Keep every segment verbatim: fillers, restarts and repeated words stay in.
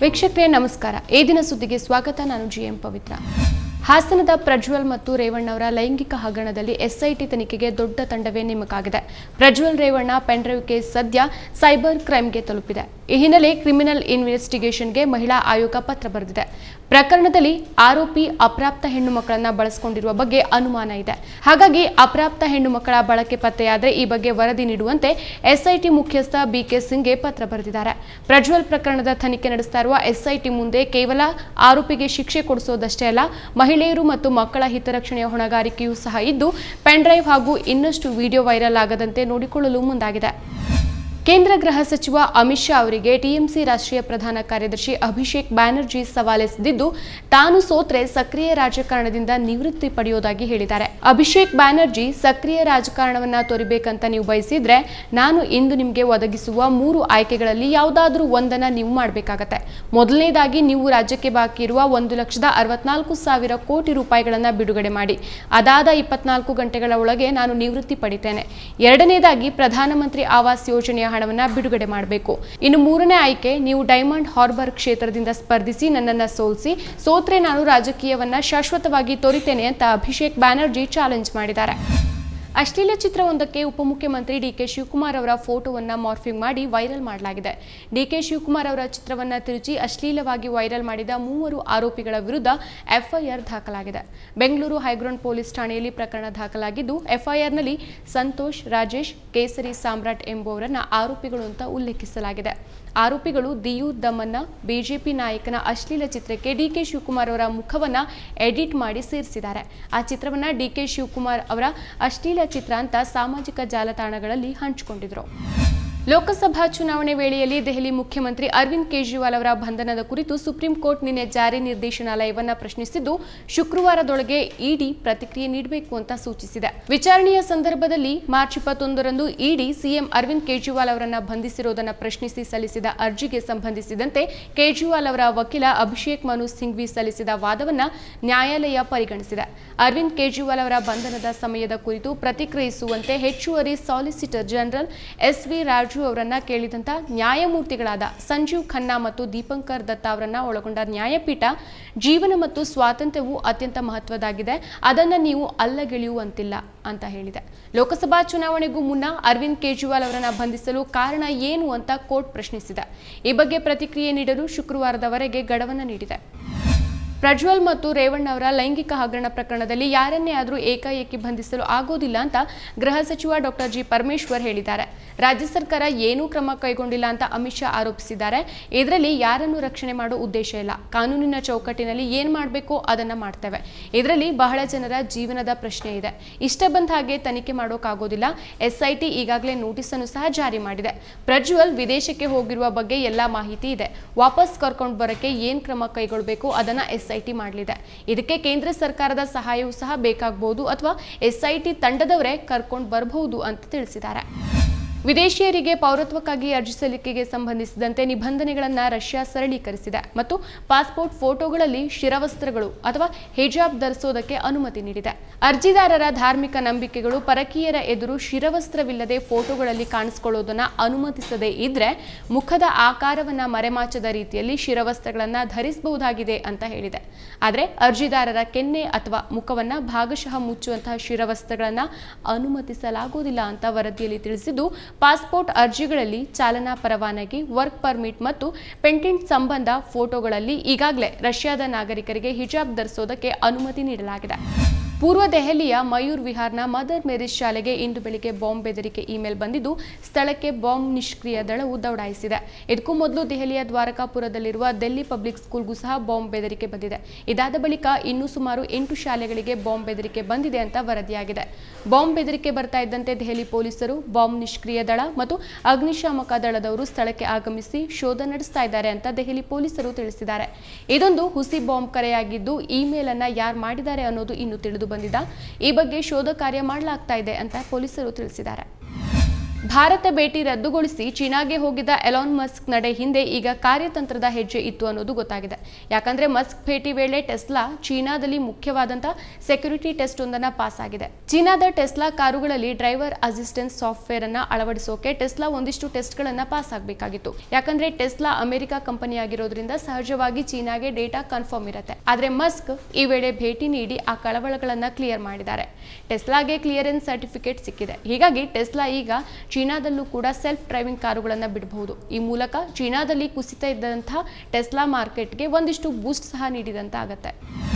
ವೀಕ್ಷಕರೇ ನಮಸ್ಕಾರ. ಈ ದಿನ ಸುದ್ದಿಗೆ ಸ್ವಾಗತ. ನಾನು ಜಿಎಂ ಪವಿತ್ರ. ಹಾಸನದ ಪ್ರಜ್ವಲ್ ಮತ್ತು ರೇವಣ್ಣ ಅವರ ಲೈಂಗಿಕ ಹಗರಣದಲ್ಲಿ ಎಸ್ಐಟಿ ತನಿಖೆಗೆ ದೊಡ್ಡ ತಂಡವೇ ನೇಮಕಾಗಿದೆ. ಪ್ರಜ್ವಲ್ ರೇವಣ್ಣ ಪೆನ್ಡ್ರೈವ್ ಕೇಸ್ ಸದ್ಯ ಸೈಬರ್ ಕ್ರೈಮ್ಗೆ ತಲುಪಿದೆ. ಈ ಹಿನ್ನೆಲೆ ಕ್ರಿಮಿನಲ್ ಇನ್ವೆಸ್ಟಿಗೇಷನ್ಗೆ ಮಹಿಳಾ ಆಯೋಗ ಪತ್ರ ಬರೆದಿದೆ. ಪ್ರಕರಣದಲ್ಲಿ ಆರೋಪಿ ಅಪ್ರಾಪ್ತ ಹೆಣ್ಣು ಮಕ್ಕಳನ್ನ ಬಳಸಿಕೊಂಡಿರುವ ಬಗ್ಗೆ ಅನುಮಾನ ಇದೆ. ಹಾಗಾಗಿ ಅಪ್ರಾಪ್ತ ಹೆಣ್ಣು ಮಕ್ಕಳ ಬಳಕೆ ಪತ್ತೆಯಾದರೆ ಈ ಬಗ್ಗೆ ವರದಿ ನೀಡುವಂತೆ ಎಸ್ಐಟಿ ಮುಖ್ಯಸ್ಥ ಬಿಕೆ ಸಿಂಗ್ಗೆ ಪತ್ರ ಬರೆದಿದ್ದಾರೆ. ಪ್ರಜ್ವಲ್ ಪ್ರಕರಣದ ತನಿಖೆ ನಡೆಸ್ತಾ ಇರುವ ಎಸ್ಐಟಿ ಮುಂದೆ ಕೇವಲ ಆರೋಪಿಗೆ ಶಿಕ್ಷೆ ಕೊಡಿಸೋದಷ್ಟೇ ಅಲ್ಲ, ಮಹಿಳೆಯರು ಮತ್ತು ಮಕ್ಕಳ ಹಿತರಕ್ಷಣೆಯ ಹೊಣೆಗಾರಿಕೆಯೂ ಸಹ ಇದ್ದು, ಪೆನ್ಡ್ರೈವ್ ಹಾಗೂ ಇನ್ನಷ್ಟು ವಿಡಿಯೋ ವೈರಲ್ ಆಗದಂತೆ ನೋಡಿಕೊಳ್ಳಲು ಮುಂದಾಗಿದೆ. ಕೇಂದ್ರ ಗೃಹ ಸಚಿವ ಅಮಿತ್ ಶಾ ಅವರಿಗೆ ಟಿಎಂಸಿ ರಾಷ್ಟ್ರೀಯ ಪ್ರಧಾನ ಕಾರ್ಯದರ್ಶಿ ಅಭಿಷೇಕ್ ಬ್ಯಾನರ್ಜಿ ಸವಾಲೆಸೆದಿದ್ದು, ತಾನು ಸೋತ್ರೆ ಸಕ್ರಿಯ ರಾಜಕಾರಣದಿಂದ ನಿವೃತ್ತಿ ಪಡೆಯೋದಾಗಿ ಹೇಳಿದ್ದಾರೆ. ಅಭಿಷೇಕ್ ಬ್ಯಾನರ್ಜಿ, ಸಕ್ರಿಯ ರಾಜಕಾರಣವನ್ನ ತೋರಿಬೇಕಂತ ನೀವು ಬಯಸಿದ್ರೆ ನಾನು ಇಂದು ನಿಮಗೆ ಒದಗಿಸುವ ಮೂರು ಆಯ್ಕೆಗಳಲ್ಲಿ ಯಾವುದಾದ್ರೂ ಒಂದನ್ನ ನೀವು ಮಾಡಬೇಕಾಗತ್ತೆ. ಮೊದಲನೇದಾಗಿ ನೀವು ರಾಜ್ಯಕ್ಕೆ ಬಾಕಿ ಇರುವ ಒಂದು ಲಕ್ಷದ ಅರವತ್ನಾಲ್ಕು ಸಾವಿರ ಕೋಟಿ ರೂಪಾಯಿಗಳನ್ನ ಬಿಡುಗಡೆ ಮಾಡಿ. ಅದಾದ ಇಪ್ಪತ್ನಾಲ್ಕು ಗಂಟೆಗಳ ಒಳಗೆ ನಾನು ನಿವೃತ್ತಿ ಪಡಿತೇನೆ. ಎರಡನೇದಾಗಿ ಪ್ರಧಾನಮಂತ್ರಿ ಆವಾಸ್ ಯೋಜನೆಯ ಹಣವನ್ನ ಬಿಡುಗಡೆ ಮಾಡಬೇಕು. ಇನ್ನು ಮೂರನೇ ಆಯ್ಕೆ, ನೀವು ಡೈಮಂಡ್ ಹಾರ್ಬರ್ ಕ್ಷೇತ್ರದಿಂದ ಸ್ಪರ್ಧಿಸಿ ನನ್ನನ್ನ ಸೋಲಿಸಿ. ಸೋತ್ರೆ ನಾನು ರಾಜಕೀಯವನ್ನ ಶಾಶ್ವತವಾಗಿ ತೋರಿತೇನೆ ಅಂತ ಅಭಿಷೇಕ್ ಬ್ಯಾನರ್ಜಿ ಚಾಲೆಂಜ್ ಮಾಡಿದ್ದಾರೆ. ಅಶ್ಲೀಲ ಚಿತ್ರವೊಂದಕ್ಕೆ ಉಪಮುಖ್ಯಮಂತ್ರಿ ಡಿಕೆ ಶಿವಕುಮಾರ್ ಅವರ ಫೋಟೋವನ್ನ ಮಾರ್ಫಿಂಗ್ ಮಾಡಿ ವೈರಲ್ ಮಾಡಲಾಗಿದೆ. ಡಿಕೆ ಶಿವಕುಮಾರ್ ಅವರ ಚಿತ್ರವನ್ನ ತಿರುಚಿ ಅಶ್ಲೀಲವಾಗಿ ವೈರಲ್ ಮಾಡಿದ ಮೂವರು ಆರೋಪಿಗಳ ವಿರುದ್ಧ ಎಫ್ಐಆರ್ ದಾಖಲಾಗಿದೆ. ಬೆಂಗಳೂರು ಹೈಗ್ರೌಂಡ್ ಪೊಲೀಸ್ ಠಾಣೆಯಲ್ಲಿ ಪ್ರಕರಣ ದಾಖಲಾಗಿದ್ದು, ಎಫ್ಐಆರ್ನಲ್ಲಿ ಸಂತೋಷ್, ರಾಜೇಶ್, ಕೇಸರಿ ಸಾಮ್ರಾಟ್ ಎಂಬುವರನ್ನ ಆರೋಪಿಗಳು ಅಂತ ಉಲ್ಲೇಖಿಸಲಾಗಿದೆ. ಆರೋಪಿಗಳು ದಿಯು ದಮನ್ನ ಬಿಜೆಪಿ ನಾಯಕನ ಅಶ್ಲೀಲ ಚಿತ್ರಕ್ಕೆ ಡಿಕೆ ಶಿವಕುಮಾರ್ ಅವರ ಮುಖವನ್ನ ಎಡಿಟ್ ಮಾಡಿ ಸೇರಿಸಿದ್ದಾರೆ. ಆ ಚಿತ್ರವನ್ನ ಡಿಕೆ ಶಿವಕುಮಾರ್ ಅವರ ಅಶ್ಲೀಲ ಚಿತ್ರ ಅಂತ ಸಾಮಾಜಿಕ ಜಾಲತಾಣಗಳಲ್ಲಿ ಹಂಚಿಕೊಂಡಿದ್ರು. ಲೋಕಸಭಾ ಚುನಾವಣೆ ವೇಳೆಯಲ್ಲಿ ದೆಹಲಿ ಮುಖ್ಯಮಂತ್ರಿ ಅರವಿಂದ್ ಕೇಜ್ರಿವಾಲ್ ಅವರ ಬಂಧನದ ಕುರಿತು ಸುಪ್ರೀಂ ಕೋರ್ಟ್ ನಿನ್ನೆ ಜಾರಿ ನಿರ್ದೇಶನಾಲಯವನ್ನ ಪ್ರಶ್ನಿಸಿದ್ದು, ಶುಕ್ರವಾರದೊಳಗೆ ಇಡಿ ಪ್ರತಿಕ್ರಿಯೆ ನೀಡಬೇಕು ಅಂತ ಸೂಚಿಸಿದೆ. ವಿಚಾರಣೆಯ ಸಂದರ್ಭದಲ್ಲಿ ಮಾರ್ಚ್ ಇಪ್ಪತ್ತೊಂದರಂದು ಇಡಿ ಸಿಎಂ ಅರವಿಂದ್ ಕೇಜ್ರಿವಾಲ್ ಅವರನ್ನ ಬಂಧಿಸಿರುವುದನ್ನು ಪ್ರಶ್ನಿಸಿ ಸಲ್ಲಿಸಿದ ಅರ್ಜಿಗೆ ಸಂಬಂಧಿಸಿದಂತೆ ಕೇಜ್ರಿವಾಲ್ ಅವರ ವಕೀಲ ಅಭಿಷೇಕ್ ಮನು ಸಿಂಘ್ವಿ ಸಲ್ಲಿಸಿದ ವಾದವನ್ನ ನ್ಯಾಯಾಲಯ ಪರಿಗಣಿಸಿದೆ. ಅರವಿಂದ್ ಕೇಜ್ರಿವಾಲ್ ಅವರ ಬಂಧನದ ಸಮಯದ ಕುರಿತು ಪ್ರತಿಕ್ರಿಯಿಸುವಂತೆ ಹೆಚ್ಚುವರಿ ಸಾಲಿಸಿಟರ್ ಜನರಲ್ ಎಸ್ ವಿ ರಾಜು ಅವರನ್ನ ಕೇಳಿದಂತ ನ್ಯಾಯಮೂರ್ತಿಗಳಾದ ಸಂಜೀವ್ ಖನ್ನಾ ಮತ್ತು ದೀಪಂಕರ್ ದತ್ತಾ ಅವರನ್ನ ಒಳಗೊಂಡ ನ್ಯಾಯಪೀಠ, ಜೀವನ ಮತ್ತು ಸ್ವಾತಂತ್ರ್ಯವು ಅತ್ಯಂತ ಮಹತ್ವದಾಗಿದೆ, ಅದನ್ನ ನೀವು ಅಲ್ಲಗೆಳೆಯುವಂತಿಲ್ಲ ಅಂತ ಹೇಳಿದೆ. ಲೋಕಸಭಾ ಚುನಾವಣೆಗೂ ಮುನ್ನ ಅರವಿಂದ್ ಕೇಜ್ರಿವಾಲ್ ಅವರನ್ನ ಬಂಧಿಸಲು ಕಾರಣ ಏನು ಅಂತ ಕೋರ್ಟ್ ಪ್ರಶ್ನಿಸಿದೆ. ಈ ಬಗ್ಗೆ ಪ್ರತಿಕ್ರಿಯೆ ನೀಡಲು ಶುಕ್ರವಾರದವರೆಗೆ ಗಡುವನ್ನು ನೀಡಿದೆ. ಪ್ರಜ್ವಲ್ ಮತ್ತು ರೇವಣ್ಣ ಅವರ ಲೈಂಗಿಕ ಹಗರಣ ಪ್ರಕರಣದಲ್ಲಿ ಯಾರನ್ನೇ ಆದರೂ ಏಕಾಏಕಿ ಬಂಧಿಸಲು ಆಗೋದಿಲ್ಲ ಅಂತ ಗೃಹ ಸಚಿವ ಡಾಕ್ಟರ್ ಜಿ ಪರಮೇಶ್ವರ್ ಹೇಳಿದ್ದಾರೆ. ರಾಜ್ಯ ಸರ್ಕಾರ ಏನೂ ಕ್ರಮ ಕೈಗೊಂಡಿಲ್ಲ ಅಂತ ಅಮಿತ್ ಶಾ ಆರೋಪಿಸಿದ್ದಾರೆ. ಇದರಲ್ಲಿ ಯಾರನ್ನು ರಕ್ಷಣೆ ಮಾಡೋ ಉದ್ದೇಶ ಇಲ್ಲ. ಕಾನೂನಿನ ಚೌಕಟ್ಟಿನಲ್ಲಿ ಏನ್ ಮಾಡಬೇಕೋ ಅದನ್ನ ಮಾಡ್ತೇವೆ. ಇದರಲ್ಲಿ ಬಹಳ ಜನರ ಜೀವನದ ಪ್ರಶ್ನೆ ಇದೆ. ಇಷ್ಟ ಬಂದ ಹಾಗೆ ತನಿಖೆ ಮಾಡೋಕ್ಕಾಗೋದಿಲ್ಲ. ಎಸ್ಐಟಿ ಈಗಾಗಲೇ ನೋಟಿಸ್ ಅನ್ನು ಸಹ ಜಾರಿ ಮಾಡಿದೆ. ಪ್ರಜ್ವಲ್ ವಿದೇಶಕ್ಕೆ ಹೋಗಿರುವ ಬಗ್ಗೆ ಎಲ್ಲಾ ಮಾಹಿತಿ ಇದೆ. ವಾಪಸ್ ಕರ್ಕೊಂಡು ಬರಕ್ಕೆ ಏನ್ ಕ್ರಮ ಕೈಗೊಳ್ಳಬೇಕು ಅದನ್ನ ಎಸ್ಐಟಿ ಮಾಡಲಿದೆ. ಇದಕ್ಕೆ ಕೇಂದ್ರ ಸರ್ಕಾರದ ಸಹಾಯವೂ ಸಹ ಬೇಕಾಗಬಹುದು ಅಥವಾ ಎಸ್ಐಟಿ ತಂಡದವರೇ ಕರ್ಕೊಂಡು ಬರಬಹುದು ಅಂತ ತಿಳಿಸಿದ್ದಾರೆ. ವಿದೇಶಿಯರಿಗೆ ಪೌರತ್ವಕ್ಕಾಗಿ ಅರ್ಜಿ ಸಲ್ಲಿಕೆಗೆ ಸಂಬಂಧಿಸಿದಂತೆ ನಿಬಂಧನೆಗಳನ್ನು ರಷ್ಯಾ ಸರಳೀಕರಿಸಿದೆ ಮತ್ತು ಪಾಸ್ಪೋರ್ಟ್ ಫೋಟೋಗಳಲ್ಲಿ ಶಿರವಸ್ತ್ರಗಳು ಅಥವಾ ಹಿಜಾಬ್ ಧರಿಸೋದಕ್ಕೆ ಅನುಮತಿ ನೀಡಿದೆ. ಅರ್ಜಿದಾರರ ಧಾರ್ಮಿಕ ನಂಬಿಕೆಗಳು ಪರಕೀಯರ ಎದುರು ಶಿರವಸ್ತ್ರವಿಲ್ಲದೆ ಫೋಟೋಗಳಲ್ಲಿ ಕಾಣಿಸಿಕೊಳ್ಳೋದನ್ನ ಅನುಮತಿಸದೇ ಇದ್ರೆ ಮುಖದ ಆಕಾರವನ್ನ ಮರೆಮಾಚದ ರೀತಿಯಲ್ಲಿ ಶಿರವಸ್ತ್ರಗಳನ್ನ ಧರಿಸಬಹುದಾಗಿದೆ ಅಂತ ಹೇಳಿದೆ. ಆದರೆ ಅರ್ಜಿದಾರರ ಕೆನ್ನೆ ಅಥವಾ ಮುಖವನ್ನ ಭಾಗಶಃ ಮುಚ್ಚುವಂತಹ ಶಿರವಸ್ತ್ರಗಳನ್ನ ಅನುಮತಿಸಲಾಗುವುದಿಲ್ಲ ಅಂತ ವರದಿಯಲ್ಲಿ ತಿಳಿಸಿದ್ದು, ಪಾಸ್ಪೋರ್ಟ್ ಅರ್ಜಿಗಳಲ್ಲಿ ಚಾಲನಾ ಪರವಾನಗಿ, ವರ್ಕ್ ಪರ್ಮಿಟ್ ಮತ್ತು ಪೇಟೆಂಟ್ ಸಂಬಂಧ ಫೋಟೋಗಳಲ್ಲಿ ಈಗಾಗಲೇ ರಷ್ಯಾದ ನಾಗರಿಕರಿಗೆ ಹಿಜಾಬ್ ಧರಿಸೋದಕ್ಕೆ ಅನುಮತಿ ನೀಡಲಾಗಿದೆ. ಪೂರ್ವ ದೆಹಲಿಯ ಮಯೂರ್ ವಿಹಾರ್ನ ಮದರ್ ಮೇರಿಸ್ ಶಾಲೆಗೆ ಇಂದು ಬೆಳಿಗ್ಗೆ ಬಾಂಬ್ ಬೆದರಿಕೆ ಇಮೇಲ್ ಬಂದಿದ್ದು, ಸ್ಥಳಕ್ಕೆ ಬಾಂಬ್ ನಿಷ್ಕ್ರಿಯ ದಳವು ದೌಡಾಯಿಸಿದೆ. ಇದಕ್ಕೂ ಮೊದಲು ದೆಹಲಿಯ ದ್ವಾರಕಾಪುರದಲ್ಲಿರುವ ದಿಲ್ಲಿ ಪಬ್ಲಿಕ್ ಸ್ಕೂಲ್ಗೂ ಸಹ ಬಾಂಬ್ ಬೆದರಿಕೆ ಬಂದಿದೆ. ಇದಾದ ಬಳಿಕ ಇನ್ನೂ ಸುಮಾರು ಎಂಟು ಶಾಲೆಗಳಿಗೆ ಬಾಂಬ್ ಬೆದರಿಕೆ ಬಂದಿದೆ ಅಂತ ವರದಿಯಾಗಿದೆ. ಬಾಂಬ್ ಬೆದರಿಕೆ ಬರ್ತಾ ಇದ್ದಂತೆ ದೆಹಲಿ ಪೊಲೀಸರು, ಬಾಂಬ್ ನಿಷ್ಕ್ರಿಯ ದಳ ಮತ್ತು ಅಗ್ನಿಶಾಮಕ ದಳದವರು ಸ್ಥಳಕ್ಕೆ ಆಗಮಿಸಿ ಶೋಧ ನಡೆಸ್ತಾ ಇದ್ದಾರೆ ಅಂತ ದೆಹಲಿ ಪೊಲೀಸರು ತಿಳಿಸಿದ್ದಾರೆ. ಇದೊಂದು ಹುಸಿ ಬಾಂಬ್ ಕರೆಯಾಗಿದ್ದು, ಇಮೇಲ್ ಅನ್ನ ಯಾರು ಮಾಡಿದ್ದಾರೆ ಅನ್ನೋದು ಇನ್ನು ತಿಳಿದು ಬಂದಿದೆ. ಈ ಬಗ್ಗೆ ಶೋಧ ಕಾರ್ಯ ಮಾಡಲಾಗ್ತಾ ಇದೆ ಅಂತ ಪೊಲೀಸರು ತಿಳಿಸಿದ್ದಾರೆ. ಭಾರತ ಭೇಟಿ ರದ್ದುಗೊಳಿಸಿ ಚೀನಾಗೆ ಹೋಗಿದ್ದ ಎಲಾನ್ ಮಸ್ಕ್ ನಡೆ ಹಿಂದೆ ಈಗ ಕಾರ್ಯತಂತ್ರದ ಹೆಜ್ಜೆ ಇತ್ತು ಅನ್ನೋದು ಗೊತ್ತಾಗಿದೆ. ಯಾಕಂದ್ರೆ ಮಸ್ಕ್ ಭೇಟಿ ವೇಳೆ ಟೆಸ್ಲಾ ಚೀನಾದಲ್ಲಿ ಮುಖ್ಯವಾದಂತಹ ಸೆಕ್ಯೂರಿಟಿ ಟೆಸ್ಟ್ ಒಂದನ್ನ ಪಾಸ್ ಆಗಿದೆ. ಚೀನಾದ ಟೆಸ್ಲಾ ಕಾರುಗಳಲ್ಲಿ ಡ್ರೈವರ್ ಅಸಿಸ್ಟೆನ್ಸ್ ಸಾಫ್ಟ್ವೇರ್ ಅನ್ನ ಅಳವಡಿಸೋಕೆ ಟೆಸ್ಲಾ ಒಂದಿಷ್ಟು ಟೆಸ್ಟ್ ಗಳನ್ನ ಪಾಸ್ ಆಗಬೇಕಾಗಿತ್ತು. ಯಾಕಂದ್ರೆ ಟೆಸ್ಲಾ ಅಮೆರಿಕ ಕಂಪನಿ ಆಗಿರೋದ್ರಿಂದ ಸಹಜವಾಗಿ ಚೀನಾಗೆ ಡೇಟಾ ಕನ್ಫರ್ಮ್ ಇರುತ್ತೆ. ಆದ್ರೆ ಮಸ್ಕ್ ಈ ವೇಳೆ ಭೇಟಿ ನೀಡಿ ಆ ಕಳವಳಗಳನ್ನ ಕ್ಲಿಯರ್ ಮಾಡಿದ್ದಾರೆ. ಟೆಸ್ಲಾಗೆ ಕ್ಲಿಯರೆನ್ಸ್ ಸರ್ಟಿಫಿಕೇಟ್ ಸಿಕ್ಕಿದೆ. ಹೀಗಾಗಿ ಟೆಸ್ಲಾ ಈಗ ಚೀನಾದಲ್ಲೂ ಕೂಡ ಸೆಲ್ಫ್ ಡ್ರೈವಿಂಗ್ ಕಾರುಗಳನ್ನು ಬಿಡಬಹುದು. ಈ ಮೂಲಕ ಚೀನಾದಲ್ಲಿ ಕುಸಿತ ಇದ್ದಂತಹ ಟೆಸ್ಲಾ ಮಾರ್ಕೆಟ್ಗೆ ಒಂದಿಷ್ಟು ಬೂಸ್ಟ್ ಸಹ ನೀಡಿದಂತಾಗುತ್ತೆ.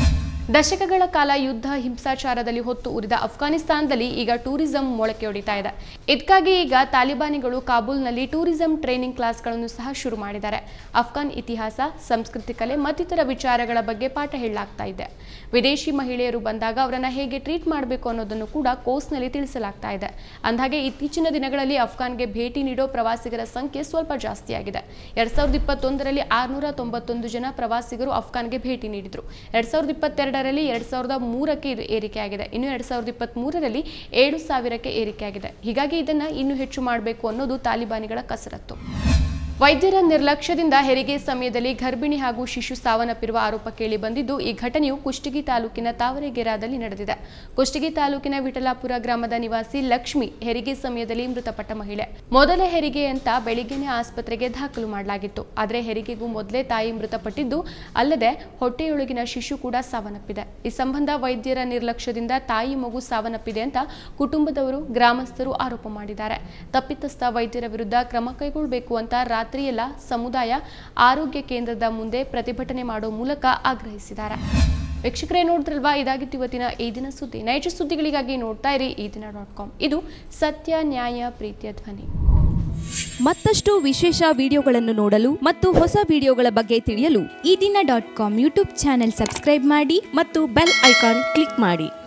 ದಶಕಗಳ ಕಾಲ ಯುದ್ಧ ಹಿಂಸಾಚಾರದಲ್ಲಿ ಹೊತ್ತು ಉರಿದ ಅಫ್ಘಾನಿಸ್ತಾನದಲ್ಲಿ ಈಗ ಟೂರಿಸಂ ಮೊಳಕೆ ಹೊಡಿತಾ ಇದೆ. ಇದಕ್ಕಾಗಿ ಈಗ ತಾಲಿಬಾನಿಗಳು ಕಾಬೂಲ್ನಲ್ಲಿ ಟೂರಿಸಂ ಟ್ರೈನಿಂಗ್ ಕ್ಲಾಸ್ಗಳನ್ನು ಸಹ ಶುರು ಮಾಡಿದ್ದಾರೆ. ಅಫ್ಘಾನ್ ಇತಿಹಾಸ, ಸಂಸ್ಕೃತಿ, ಕಲೆ ಮತ್ತಿತರ ವಿಚಾರಗಳ ಬಗ್ಗೆ ಪಾಠ ಹೇಳಲಾಗ್ತಾ ಇದೆ. ವಿದೇಶಿ ಮಹಿಳೆಯರು ಬಂದಾಗ ಅವರನ್ನು ಹೇಗೆ ಟ್ರೀಟ್ ಮಾಡಬೇಕು ಅನ್ನೋದನ್ನು ಕೂಡ ಕೋರ್ಸ್ನಲ್ಲಿ ತಿಳಿಸಲಾಗ್ತಾ ಇದೆ. ಅಂದಾಗೆ ಇತ್ತೀಚಿನ ದಿನಗಳಲ್ಲಿ ಅಫ್ಘಾನ್ಗೆ ಭೇಟಿ ನೀಡೋ ಪ್ರವಾಸಿಗರ ಸಂಖ್ಯೆ ಸ್ವಲ್ಪ ಜಾಸ್ತಿಯಾಗಿದೆ. ಎರಡ್ ಸಾವಿರದ ಇಪ್ಪತ್ತೊಂದರಲ್ಲಿ ಆರುನೂರ ತೊಂಬತ್ತೊಂದು ಜನ ಪ್ರವಾಸಿಗರು ಅಫ್ಘಾನ್ಗೆ ಭೇಟಿ ನೀಡಿದ್ರು. ಎರಡ್ ಸಾವಿರದ ಇಪ್ಪತ್ತೆರಡು ರಲ್ಲಿ ಎರಡ್ ಸಾವಿರದ ಮೂರಕ್ಕೆ ಇದು ಏರಿಕೆಯಾಗಿದೆ. ಇನ್ನು ಎರಡ್ ಸಾವಿರದ ಇಪ್ಪತ್ತ್ ಮೂರರಲ್ಲಿ ಏಳು ಸಾವಿರಕ್ಕೆ ಏರಿಕೆಯಾಗಿದೆ. ಹೀಗಾಗಿ ಇದನ್ನ ಇನ್ನೂ ಹೆಚ್ಚು ಮಾಡಬೇಕು ಅನ್ನೋದು ತಾಲಿಬಾನಿಗಳ ಕಸರತ್ತು. ವೈದ್ಯರ ನಿರ್ಲಕ್ಷ್ಯದಿಂದ ಹೆರಿಗೆ ಸಮಯದಲ್ಲಿ ಗರ್ಭಿಣಿ ಹಾಗೂ ಶಿಶು ಸಾವನ್ನಪ್ಪಿರುವ ಆರೋಪ ಕೇಳಿ ಬಂದಿದ್ದು, ಈ ಘಟನೆಯು ಕುಷ್ಟಗಿ ತಾಲೂಕಿನ ತಾವರೆಗೆರಾದಲ್ಲಿ ನಡೆದಿದೆ. ಕುಷ್ಟಗಿ ತಾಲೂಕಿನ ವಿಠಲಾಪುರ ಗ್ರಾಮದ ನಿವಾಸಿ ಲಕ್ಷ್ಮಿ ಹೆರಿಗೆ ಸಮಯದಲ್ಲಿ ಮೃತಪಟ್ಟ ಮಹಿಳೆ. ಮೊದಲ ಹೆರಿಗೆ ಅಂತ ಬೆಳಿಗ್ಗೆನೆ ಆಸ್ಪತ್ರೆಗೆ ದಾಖಲು ಮಾಡಲಾಗಿತ್ತು. ಆದರೆ ಹೆರಿಗೆಗೂ ಮೊದಲೇ ತಾಯಿ ಮೃತಪಟ್ಟಿದ್ದು ಅಲ್ಲದೆ ಹೊಟ್ಟೆಯೊಳಗಿನ ಶಿಶು ಕೂಡ ಸಾವನ್ನಪ್ಪಿದೆ. ಈ ಸಂಬಂಧ ವೈದ್ಯರ ನಿರ್ಲಕ್ಷ್ಯದಿಂದ ತಾಯಿ ಮಗು ಸಾವನ್ನಪ್ಪಿದೆ ಅಂತ ಕುಟುಂಬದವರು, ಗ್ರಾಮಸ್ಥರು ಆರೋಪ ಮಾಡಿದ್ದಾರೆ. ತಪ್ಪಿತಸ್ಥ ವೈದ್ಯರ ವಿರುದ್ಧ ಕ್ರಮ ಕೈಗೊಳ್ಳಬೇಕು ಅಂತ ರಾತ್ರಿಯೆಲ್ಲ ಸಮುದಾಯ ಆರೋಗ್ಯ ಕೇಂದ್ರದ ಮುಂದೆ ಪ್ರತಿಭಟನೆ ಮಾಡುವ ಮೂಲಕ ಆಗ್ರಹಿಸಿದ್ದಾರೆ. ವೀಕ್ಷಕರೇ, ನೋಡಿದ್ರಲ್ವಾ, ಇದಾಗಿತ್ತು ಇವತ್ತಿನ ಈ ದಿನ ಸುದ್ದಿ. ನೈಜ ಸುದ್ದಿಗಳಿಗಾಗಿ ನೋಡ್ತಾ ಇರಿ ಈ ದಿನ ಡಾಟ್ ಕಾಮ್. ಇದು ಸತ್ಯ, ನ್ಯಾಯ, ಪ್ರೀತಿಯ ಧ್ವನಿ. ಮತ್ತಷ್ಟು ವಿಶೇಷ ವಿಡಿಯೋಗಳನ್ನು ನೋಡಲು ಮತ್ತು ಹೊಸ ವಿಡಿಯೋಗಳ ಬಗ್ಗೆ ತಿಳಿಯಲು ಈ ದಿನ dot com YouTube channel subscribe ಮಾಡಿ ಮತ್ತು ಬೆಲ್ ಐಕಾನ್ ಕ್ಲಿಕ್ ಮಾಡಿ.